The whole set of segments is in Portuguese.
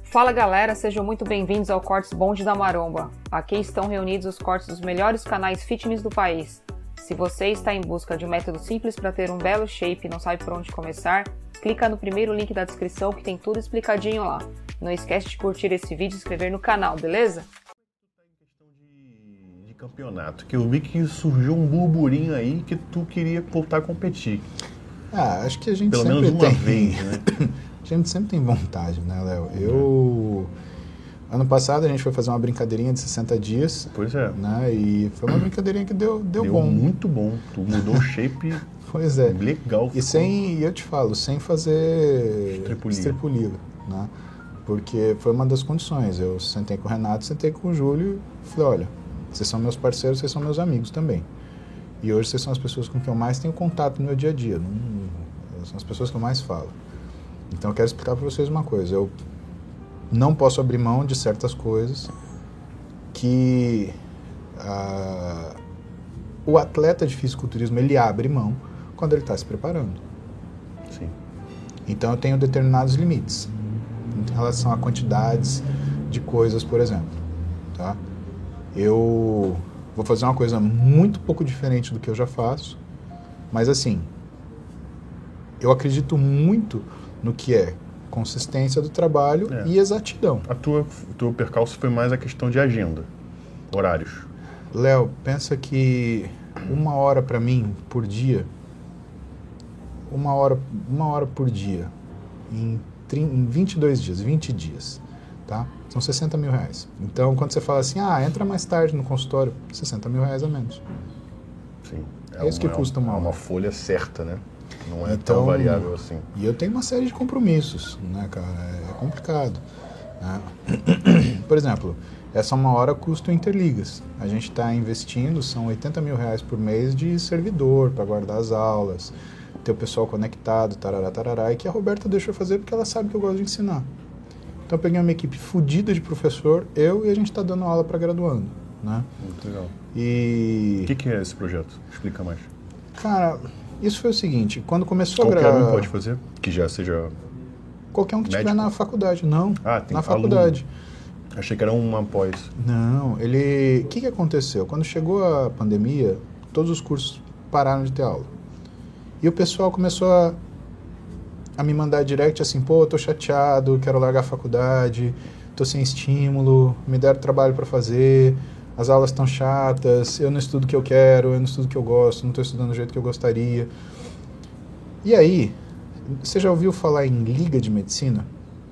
Fala galera, sejam muito bem-vindos ao Cortes Bonde da Maromba. Aqui estão reunidos os cortes dos melhores canais fitness do país. Se você está em busca de um método simples para ter um belo shape e não sabe por onde começar, clica no primeiro link da descrição que tem tudo explicadinho lá. Não esquece de curtir esse vídeo e se inscrever no canal, beleza? De campeonato, que eu vi que surgiu um burburinho aí que tu queria voltar a competir. Acho que a gente pelo sempre menos uma tem. vez, né? A gente sempre tem vontade, né, Léo? Ano passado a gente foi fazer uma brincadeirinha de 60 dias. Pois é. Né? E foi uma brincadeirinha que deu bom. Muito bom. Tu mudou o shape. Pois é. Legal. E eu te falo, sem fazer estripulia, né? Porque foi uma das condições. Eu sentei com o Renato, sentei com o Júlio e falei, olha, vocês são meus parceiros, vocês são meus amigos também. E hoje vocês são as pessoas com quem eu mais tenho contato no meu dia a dia. São as pessoas que eu mais falo. Então eu quero explicar para vocês uma coisa. Eu não posso abrir mão de certas coisas que o atleta de fisiculturismo ele abre mão quando ele está se preparando. Sim. Então eu tenho determinados limites em relação a quantidades de coisas, por exemplo. Tá? Eu vou fazer uma coisa muito pouco diferente do que eu já faço, mas assim, eu acredito muito no que é consistência do trabalho e exatidão. O teu percalço foi mais a questão de agenda, horários. Léo, pensa que 1 hora para mim por dia, uma hora por dia, em 22 dias, 20 dias, tá? São 60 mil reais. Então, quando você fala assim, entra mais tarde no consultório, 60 mil reais a menos. Sim. É isso que custa uma hora. É uma folha certa, né? Não é tão variável assim. E eu tenho uma série de compromissos, né, cara? É complicado. Né? Por exemplo, essa 1 hora custa o Interligas. A gente está investindo, são 80 mil reais por mês de servidor para guardar as aulas, ter o pessoal conectado, tarará, tarará, e que a Roberta deixou fazer porque ela sabe que eu gosto de ensinar. Então eu peguei uma equipe fodida de professor, e a gente está dando aula para graduando. Né? Muito legal. E... O que é esse projeto? Explica mais. Cara, isso foi o seguinte, quando começou Qualquer um pode fazer? Que já seja qualquer um que estiver na faculdade, não. Tem na faculdade. Aluno. Achei que era uma pós. Não, o que aconteceu? Quando chegou a pandemia, todos os cursos pararam de ter aula. E o pessoal começou a me mandar direct assim, pô, tô chateado, quero largar a faculdade, tô sem estímulo, me deram trabalho para fazer, as aulas estão chatas, eu não estudo o que eu quero, eu não estudo o que eu gosto, não estou estudando do jeito que eu gostaria. E aí, você já ouviu falar em Liga de Medicina?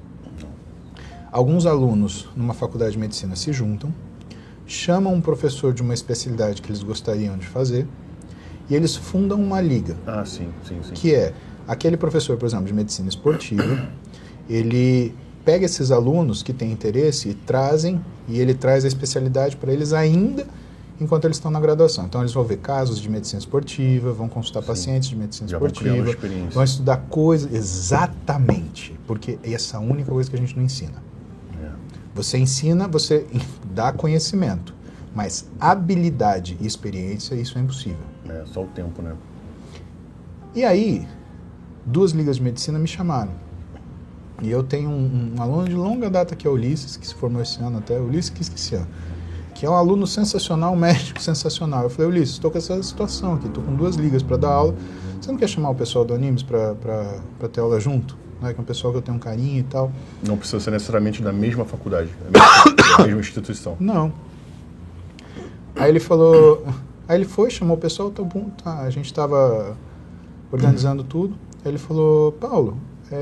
Alguns alunos numa faculdade de medicina se juntam, chamam um professor de uma especialidade que eles gostariam de fazer e eles fundam uma liga. Sim. Que é aquele professor, por exemplo, de medicina esportiva, ele pega esses alunos que têm interesse e ele traz a especialidade para eles ainda enquanto eles estão na graduação. Então eles vão ver casos de medicina esportiva, vão consultar pacientes de medicina esportiva, vão estudar coisas, exatamente, porque essa é a única coisa que a gente não ensina. Você ensina, você dá conhecimento, mas habilidade e experiência, isso é impossível. Só o tempo, né? E aí, 2 ligas de medicina me chamaram. E eu tenho um aluno de longa data que é o Ulisses, que se formou esse ano até, Ulisses que esqueci ano, que é um aluno sensacional, um médico sensacional. Eu falei, Ulisses, estou com essa situação aqui, estou com 2 ligas para dar aula, você não quer chamar o pessoal do Animes para ter aula junto? Né? Que é um pessoal que eu tenho um carinho e tal. Não precisa ser necessariamente da mesma faculdade, da mesma instituição. Não. Aí ele falou, aí ele foi, chamou o pessoal, tá bom, tá, a gente estava organizando tudo, aí ele falou, Paulo,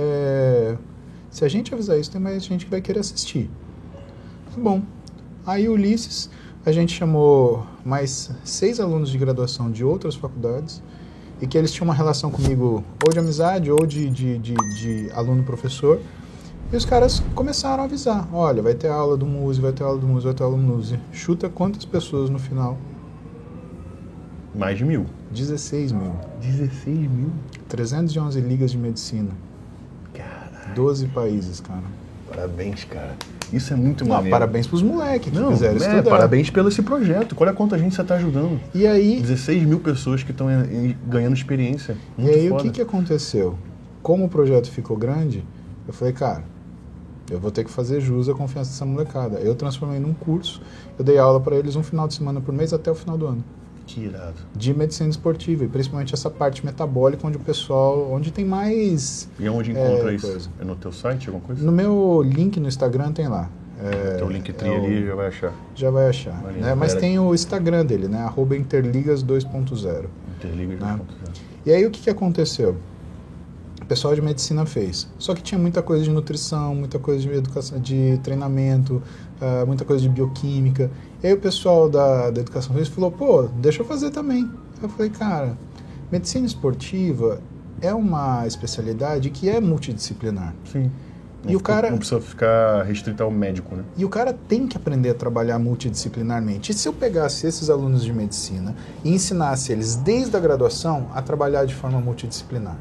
se a gente avisar isso, tem mais gente que vai querer assistir. Tá bom. Aí o Ulisses, a gente chamou mais 6 alunos de graduação de outras faculdades e que eles tinham uma relação comigo ou de amizade ou de aluno-professor. E os caras começaram a avisar, olha, vai ter aula do Muse, vai ter aula do Muse, vai ter aula do Muse. Chuta quantas pessoas no final? Mais de 1.000. 16 mil. 16 mil? 311 ligas de medicina. 12 países, cara. Parabéns, cara. Isso é muito maneiro. Parabéns pros moleques que quiseram estudar. Parabéns pelo esse projeto. Olha quanta gente você está ajudando. E aí... 16 mil pessoas que estão ganhando experiência. Muito e aí foda. O que aconteceu? Como o projeto ficou grande, eu falei, cara, Eu vou ter que fazer jus à confiança dessa molecada. Eu transformei num curso, eu dei aula para eles um final de semana por mês até o final do ano. Que irado. De medicina esportiva, e principalmente essa parte metabólica, onde o pessoal, onde tem mais... E onde encontra isso? Coisa. É no teu site, alguma coisa? No meu link no Instagram tem lá. Teu Linktree ali já vai achar. Já vai achar. Né? Mas tem o Instagram dele, né? @interligas 2.0. Interligas 2.0. Né? E aí o que aconteceu? O pessoal de medicina fez. Só que tinha muita coisa de nutrição, muita coisa de educação, de treinamento, muita coisa de bioquímica. E aí o pessoal da educação física falou, pô, deixa eu fazer também. Eu falei, cara, medicina esportiva é uma especialidade que é multidisciplinar. Sim. E o cara não precisa ficar restrito ao médico, né? E o cara tem que aprender a trabalhar multidisciplinarmente. E se eu pegasse esses alunos de medicina e ensinasse eles desde a graduação a trabalhar de forma multidisciplinar?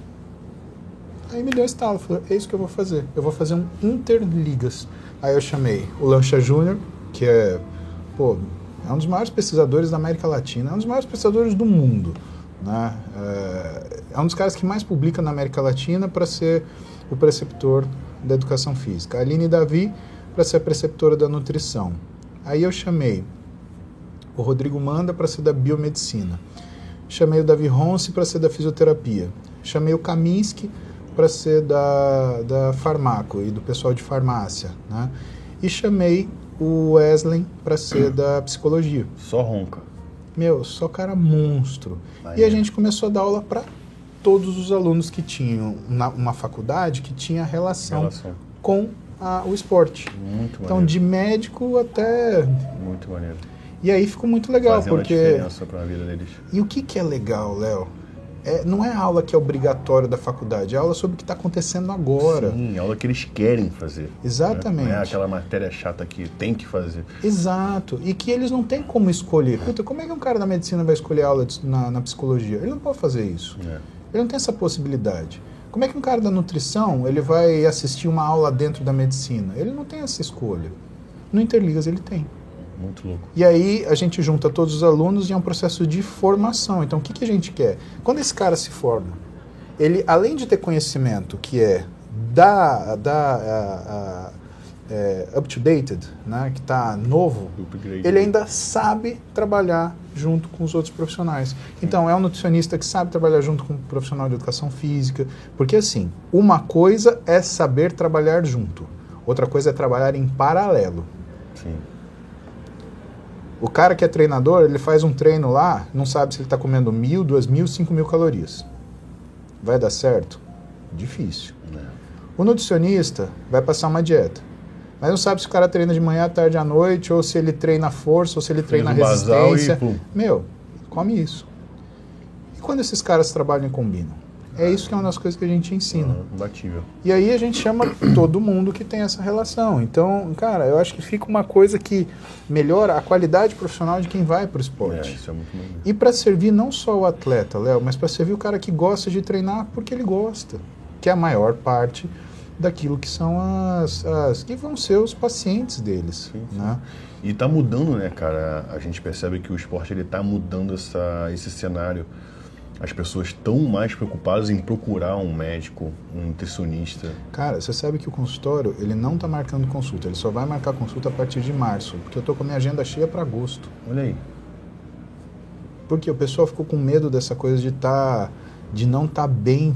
Aí me deu um estalo, falei, é isso que eu vou fazer. Eu vou fazer um interligas. Aí eu chamei o Lancha Júnior, que é um dos maiores pesquisadores da América Latina, é um dos maiores pesquisadores do mundo. Né? É um dos caras que mais publica na América Latina para ser o preceptor da educação física. A Aline Davi para ser a preceptora da nutrição. Aí eu chamei o Rodrigo Manda para ser da biomedicina. Chamei o Davi Ronce para ser da fisioterapia. Chamei o Kaminski para ser da farmaco e do pessoal de farmácia. Né? E chamei o Wesley para ser da psicologia. Só ronca. Só cara monstro. E a gente começou a dar aula para todos os alunos que tinham uma faculdade que tinha relação. Com o esporte. Muito então, maneiro. de médico até... Muito maneiro. E aí ficou muito legal, fazendo porque... a diferença para a vida deles. E o que é legal, Léo? Não é a aula que é obrigatória da faculdade, é aula sobre o que está acontecendo agora. Sim, aula que eles querem fazer. Exatamente. Né? Não é aquela matéria chata que tem que fazer. Exato. E que eles não têm como escolher. Puta, como é que um cara da medicina vai escolher aula na psicologia? Ele não pode fazer isso. Ele não tem essa possibilidade. Como é que um cara da nutrição ele vai assistir uma aula dentro da medicina? Ele não tem essa escolha. No Interligas ele tem. Muito louco. E aí a gente junta todos os alunos e é um processo de formação. Então o que a gente quer? Quando esse cara se forma, ele além de ter conhecimento que é up-to-dated, né, que está novo, ele ainda sabe trabalhar junto com os outros profissionais. Então é um nutricionista que sabe trabalhar junto com um profissional de educação física, porque assim, uma coisa é saber trabalhar junto, outra coisa é trabalhar em paralelo. Sim. O cara que é treinador, ele faz um treino lá, não sabe se ele está comendo 1.000, 2.000, 5.000 calorias. Vai dar certo? Difícil. O nutricionista vai passar uma dieta, mas não sabe se o cara treina de manhã, à tarde, à noite, ou se ele treina força, ou se ele treina resistência. Come isso. E quando esses caras trabalham e combinam? É isso que é uma das coisas que a gente ensina. Imbatível. E aí a gente chama todo mundo que tem essa relação. Então, cara, eu acho que fica uma coisa que melhora a qualidade profissional de quem vai pro esporte. Isso é muito maneiro. E para servir não só o atleta, Léo, mas para servir o cara que gosta de treinar porque ele gosta. Que é a maior parte daquilo que são que vão ser os pacientes deles. Sim, sim. Né? E tá mudando, né, cara? A gente percebe que o esporte ele tá mudando esse cenário. As pessoas estão mais preocupadas em procurar um médico, um nutricionista. Cara, você sabe que o consultório, ele não está marcando consulta, ele só vai marcar consulta a partir de março, porque eu estou com a minha agenda cheia para agosto. Olha aí. Porque o pessoal ficou com medo dessa coisa de não estar bem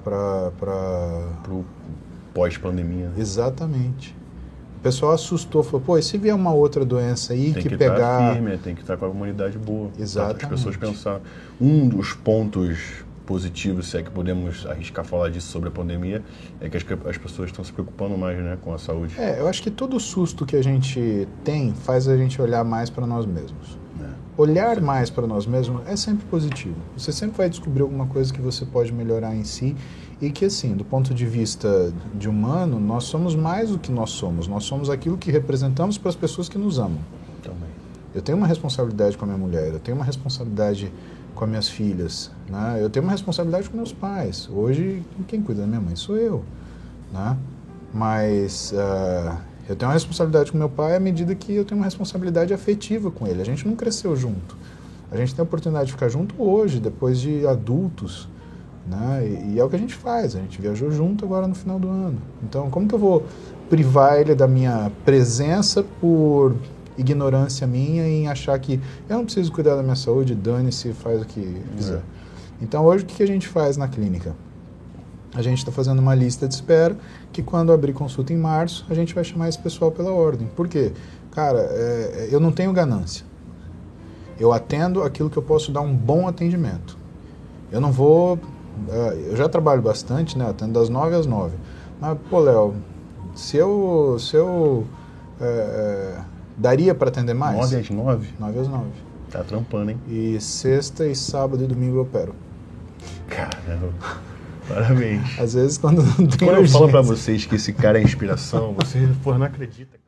pro pós-pandemia. Exatamente. O pessoal assustou, falou, pô, e se vier uma outra doença aí tem que pegar... pegar... Tem que estar firme, tem que estar com a comunidade boa. Exatamente. As pessoas pensaram. Um dos pontos positivos, se é que podemos arriscar falar disso sobre a pandemia, é que as pessoas estão se preocupando mais, né, com a saúde. Eu acho que todo susto que a gente tem faz a gente olhar mais para nós mesmos. Olhar mais para nós mesmos é sempre positivo. Você sempre vai descobrir alguma coisa que você pode melhorar em si e que, assim, do ponto de vista de humano, nós somos mais do que nós somos. Nós somos aquilo que representamos para as pessoas que nos amam. Também. Eu tenho uma responsabilidade com a minha mulher, eu tenho uma responsabilidade com as minhas filhas, né? Eu tenho uma responsabilidade com meus pais. Hoje, quem cuida da minha mãe sou eu, né? Mas eu tenho uma responsabilidade com meu pai à medida que eu tenho uma responsabilidade afetiva com ele. A gente não cresceu junto. A gente tem a oportunidade de ficar junto hoje, depois de adultos, né? E é o que a gente faz. A gente viajou junto agora no final do ano. Então, como que eu vou privar ele da minha presença por ignorância minha em achar que eu não preciso cuidar da minha saúde, dane-se, faz o que quiser. Então hoje o que a gente faz na clínica? A gente está fazendo uma lista de espera que quando abrir consulta em março, a gente vai chamar esse pessoal pela ordem. Por quê? Cara, eu não tenho ganância. Eu atendo aquilo que eu posso dar um bom atendimento. Eu não vou... eu já trabalho bastante, né? Atendo das 9 às 9. Mas, pô, Léo, se eu daria para atender mais? 9 às 9? 9 às 9. Tá trampando, hein? E sexta e sábado e domingo eu opero. Caramba. Parabéns. Às vezes quando não tem Quando eu falo pra urgência. vocês que esse cara é inspiração, vocês, pô, não acreditam.